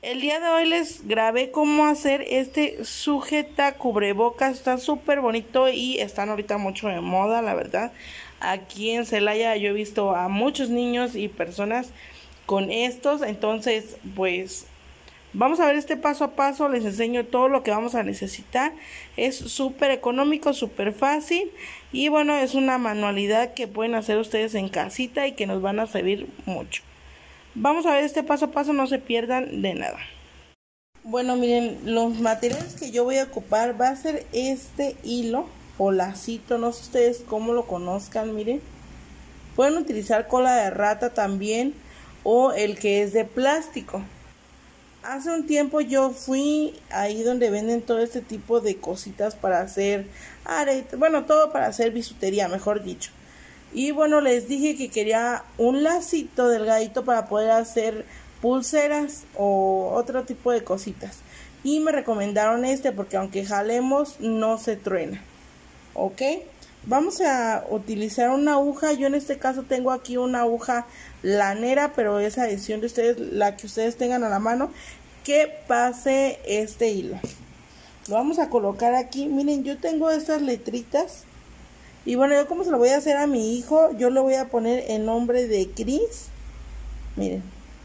El día de hoy les grabé cómo hacer este sujeta cubrebocas. Está súper bonito y están ahorita mucho de moda, la verdad. Aquí en Celaya yo he visto a muchos niños y personas con estos. Entonces, pues vamos a ver este paso a paso. Les enseño todo lo que vamos a necesitar. Es súper económico, súper fácil. Y bueno, es una manualidad que pueden hacer ustedes en casita y que nos van a servir mucho. Vamos a ver este paso a paso, no se pierdan de nada. Bueno, miren, los materiales que yo voy a ocupar va a ser este hilo o lacito, no sé ustedes cómo lo conozcan, miren. Pueden utilizar cola de rata también o el que es de plástico. Hace un tiempo yo fui ahí donde venden todo este tipo de cositas para hacer aretes, bueno, todo para hacer bisutería, mejor dicho. Y bueno, les dije que quería un lacito delgadito para poder hacer pulseras o otro tipo de cositas. Y me recomendaron este porque aunque jalemos no se truena. Ok, vamos a utilizar una aguja. Yo en este caso tengo aquí una aguja lanera, pero esa decisión de ustedes, la que ustedes tengan a la mano, que pase este hilo. Lo vamos a colocar aquí. Miren, yo tengo estas letritas. Y bueno, yo como se lo voy a hacer a mi hijo, yo le voy a poner el nombre de Chris. Miren.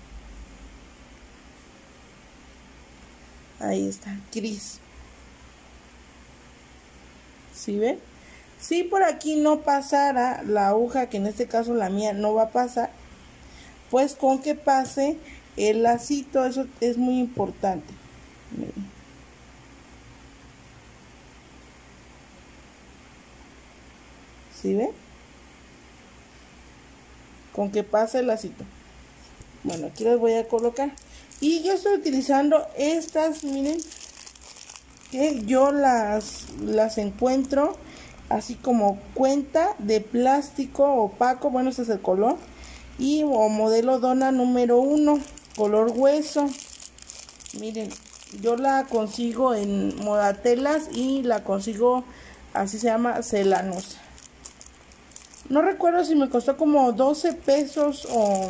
Ahí está, Chris. ¿Sí ven? Si por aquí no pasara la aguja, que en este caso la mía no va a pasar, pues con que pase el lacito, eso es muy importante. Miren. ¿Sí ven? Con que pase el lacito. Bueno, aquí las voy a colocar. Y yo estoy utilizando estas, miren, que yo las encuentro así como cuenta de plástico opaco. Bueno, ese es el color. Y o modelo dona número 1, color hueso. Miren, yo la consigo en Modatelas y la consigo, así se llama, Celanosa. No recuerdo si me costó como 12 pesos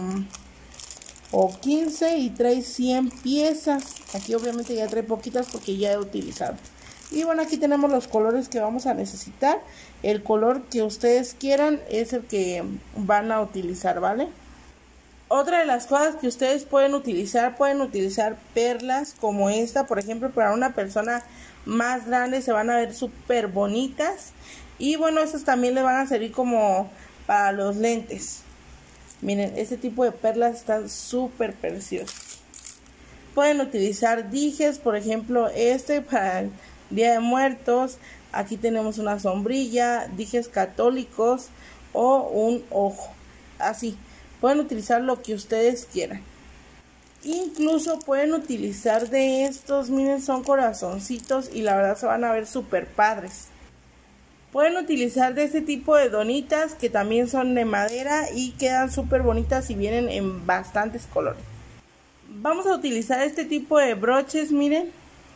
o 15 y trae 100 piezas. Aquí obviamente ya trae poquitas porque ya he utilizado. Y bueno, aquí tenemos los colores que vamos a necesitar. El color que ustedes quieran es el que van a utilizar, ¿vale? Otra de las cosas que ustedes pueden utilizar perlas como esta, por ejemplo, para una persona más grande se van a ver súper bonitas. Y bueno, estas también le van a servir como para los lentes. Miren, este tipo de perlas están súper preciosas. Pueden utilizar dijes, por ejemplo, este para el Día de Muertos. Aquí tenemos una sombrilla, dijes católicos o un ojo. Así, pueden utilizar lo que ustedes quieran. Incluso pueden utilizar de estos, miren, son corazoncitos y la verdad se van a ver súper padres. Pueden utilizar de este tipo de donitas que también son de madera y quedan súper bonitas y vienen en bastantes colores. Vamos a utilizar este tipo de broches, miren.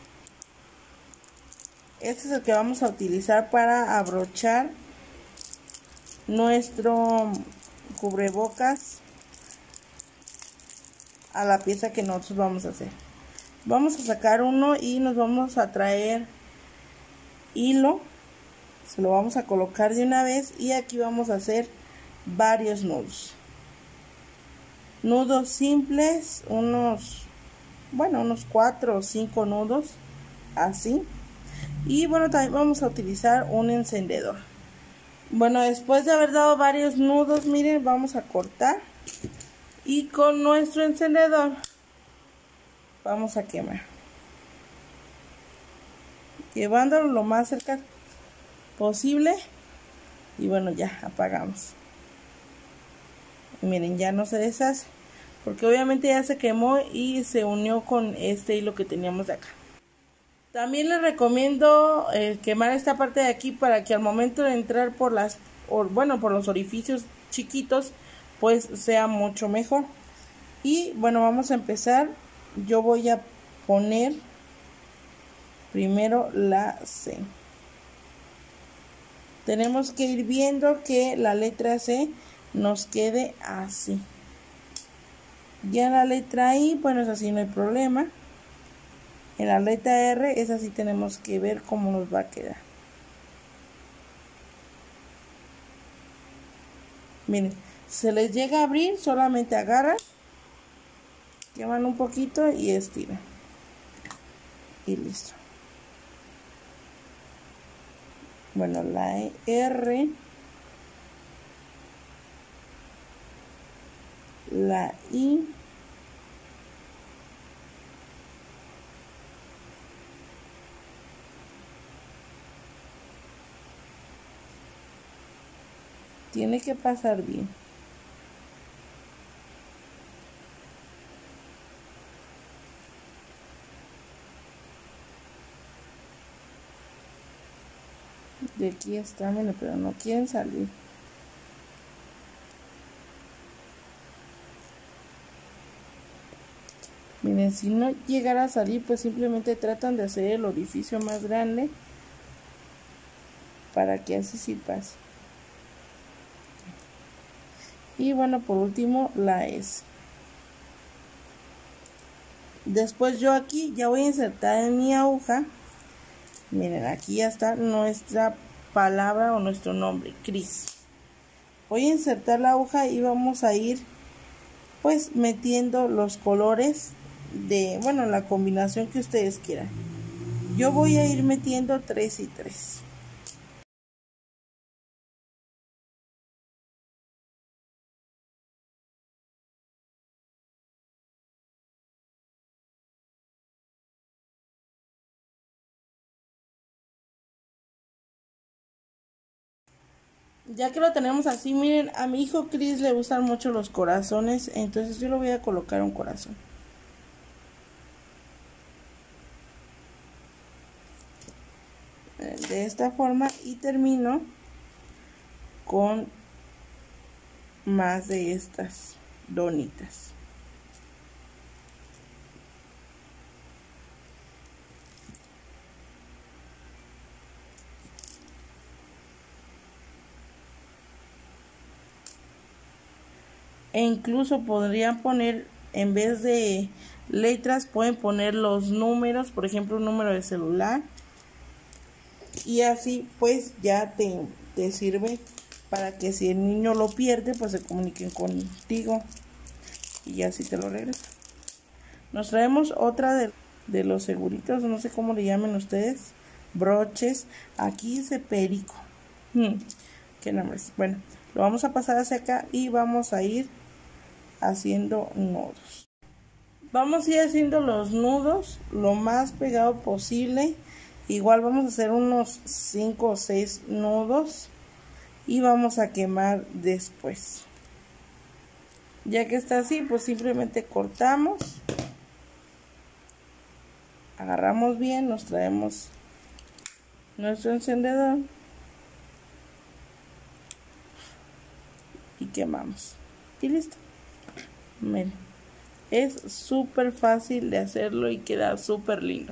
Este es el que vamos a utilizar para abrochar nuestro cubrebocas a la pieza que nosotros vamos a hacer. Vamos a sacar uno y nos vamos a traer hilo. Se lo vamos a colocar de una vez y aquí vamos a hacer varios nudos. Nudos simples, unos 4 o 5 nudos, así. Y bueno, también vamos a utilizar un encendedor. Bueno, después de haber dado varios nudos, miren, vamos a cortar. Y con nuestro encendedor vamos a quemar. Llevándolo lo más cerca posible. Y bueno, ya apagamos. Y miren, ya no se deshace porque obviamente ya se quemó y se unió con este hilo que teníamos de acá. También les recomiendo quemar esta parte de aquí para que al momento de entrar por los orificios chiquitos pues sea mucho mejor. Y bueno, vamos a empezar. Yo voy a poner primero la C. Tenemos que ir viendo que la letra C nos quede así. Ya la letra I, bueno, es así, no hay problema. En la letra R, esa sí tenemos que ver cómo nos va a quedar. Miren, se les llega a abrir, solamente agarran, queman un poquito y estiran. Y listo. Bueno, la R, la I, tiene que pasar bien. De aquí está, miren, pero no quieren salir. Miren, si no llegara a salir, pues simplemente tratan de hacer el orificio más grande para que así sí pase. Y bueno, por último, la S. Después yo aquí ya voy a insertar en mi aguja. Miren, aquí ya está nuestra palabra o nuestro nombre, Cris. Voy a insertar la aguja y vamos a ir pues metiendo los colores de, bueno, la combinación que ustedes quieran. Yo voy a ir metiendo 3 y 3. Ya que lo tenemos así, miren, a mi hijo Chris le gustan mucho los corazones, entonces yo le voy a colocar un corazón. De esta forma, y termino con más de estas donitas. E incluso podrían poner, en vez de letras, pueden poner los números, por ejemplo un número de celular, y así pues ya te sirve para que si el niño lo pierde, pues se comuniquen contigo y así te lo regresa. Nos traemos otra de los seguritos, no sé cómo le llamen ustedes, broches. Aquí dice perico. Qué nombres. Bueno, lo vamos a pasar hacia acá y vamos a ir haciendo nudos. Vamos a ir haciendo los nudos lo más pegado posible. Igual vamos a hacer unos 5 o 6 nudos y vamos a quemar después. Ya que está así, pues simplemente cortamos, agarramos bien, nos traemos nuestro encendedor y quemamos y listo. Miren, es súper fácil de hacerlo y queda súper lindo.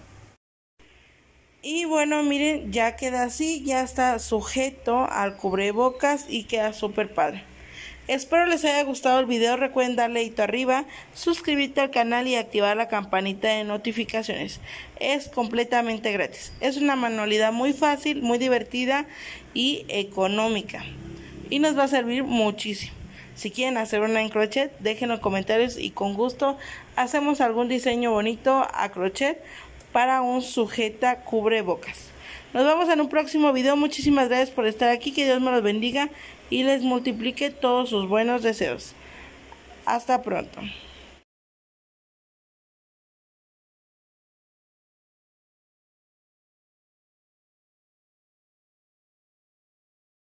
Y bueno, miren, ya queda así, ya está sujeto al cubrebocas y queda súper padre. Espero les haya gustado el video. Recuerden darle dedito arriba, suscribirte al canal y activar la campanita de notificaciones. Es completamente gratis. Es una manualidad muy fácil, muy divertida y económica. Y nos va a servir muchísimo. Si quieren hacer una en crochet, déjenlo en comentarios y con gusto hacemos algún diseño bonito a crochet para un sujeta cubrebocas. Nos vemos en un próximo video. Muchísimas gracias por estar aquí. Que Dios me los bendiga y les multiplique todos sus buenos deseos. Hasta pronto.